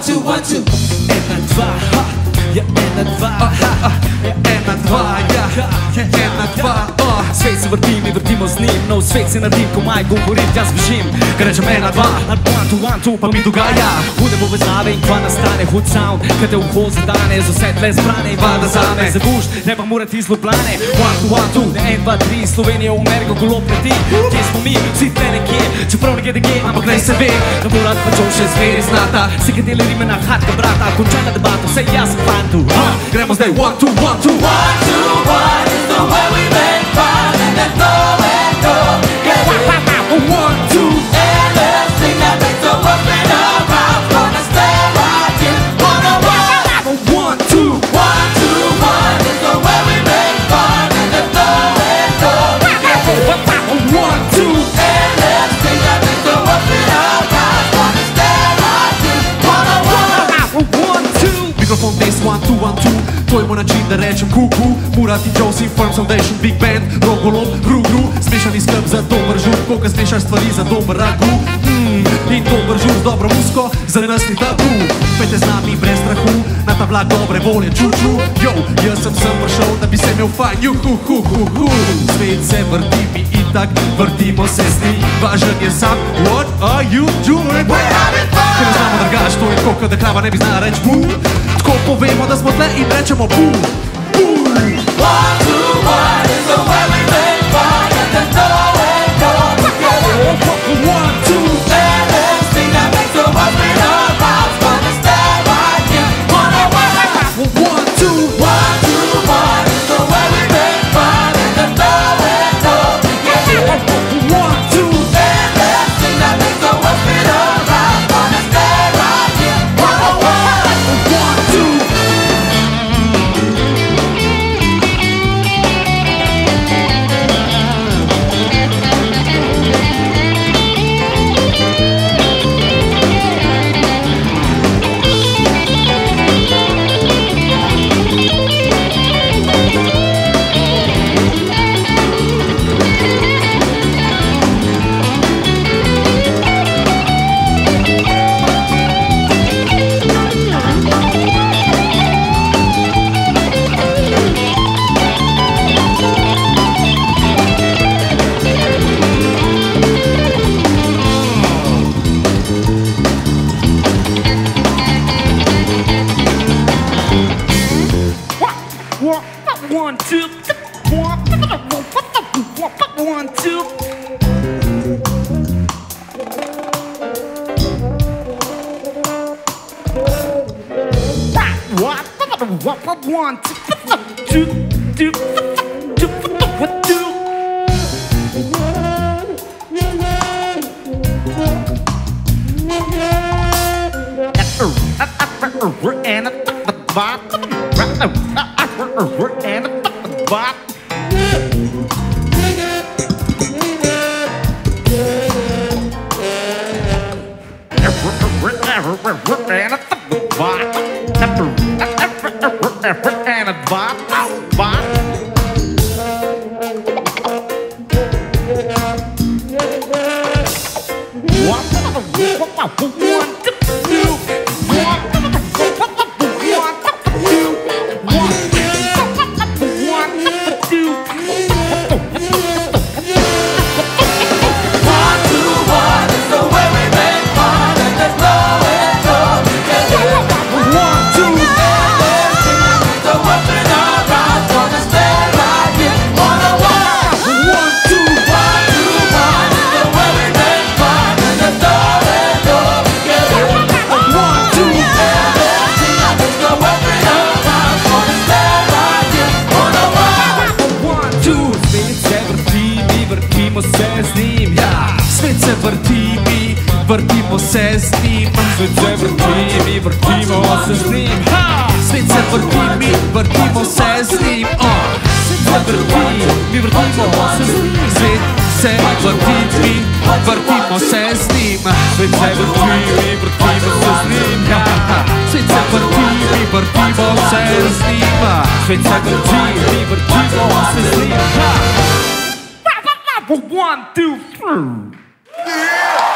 two, one, two. N2, ja N2, N2, ja N2. Svet se vrtim i vrtimo z njim, no svet se naredim, ko maj govorit, jaz bežim. Ker rečem N2, one, two, pa mi dogaja. Hude povezave in kva nastane hud sound, kad te uho zadane, z vse tle zbrane in vada zame. Za gušt, ne pa morati iz Ljubljane. One, two, ne 1, 2, 3, Slovenija v Ameriko, golob leti. Kje smo mi, vsi tle nekje, čeprav nekje dekje, ampak naj se ve, da morat pa čov še zveri znata. Vse kaj deli rime na hatka brata, končana debata, vse jaz sem fantu. Gremo zdaj, one, two, one, two. One, two, one is the way we make fun, and there's nowhere to go. Get it? One, two. And let's sing that makes the world spin around. Gonna stay right here. One, two. One, two, one is the way we make fun, and there's nowhere to go. Get it? One, two. And let's sing that makes the world spin around. Gonna stay right here. One, two. Mikrofon test, one, two. To je moj način da rečem kuku. Murat i Josie, Firm Foundation, Big Band, Rogolov, Gru. Smešani skrb za dober žur, koga smešaš stvari za dober ragu. In dober žur z dobro musko, za ne nas ni tabu. Pejte z nami brez strahu, na ta vlak dobre volje, čuču. Yo, jaz sem prišel, da bi se imel fajn, juhu. Svet se vrti, mi itak vrtimo se z njim. Važen je sam, what are you doing? We're having fun. Ker ne znamo drgaš, to je tako, da krava ne bi znala reč bu. Tako povemo, da smo tle in rečemo bu. One, two, one is the way we make fun, and there's nowhere to go. Get it? One, two. And let's sing that makes the world spin around. Gonna stay right here. One, two. One, two, one is the way we make fun, and there's nowhere to go. Get it? One, two. And let's sing that makes the world spin around. Gonna stay right here. One, two. One, two, one, two. One, two, vrtimo se z njim. Svet se vrti, mi vrtimo se z njim. Svet se vrti, mi vrtimo se z njim. Svet se vrti, mi vrtimo se z njim. Svet se vrti, mi vrtimo se z njim. Svet se vrti, mi vrtimo se z njim. Svet se vrti, mi vrtimo se z njim. Svet se vrti, mi vrtimo se z njim. 1, 2, 3.